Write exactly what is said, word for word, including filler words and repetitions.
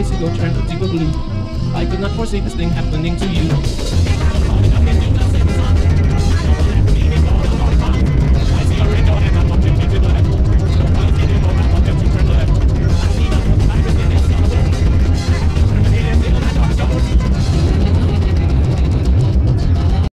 days ago turned to blue. I could not foresee this thing happening to you.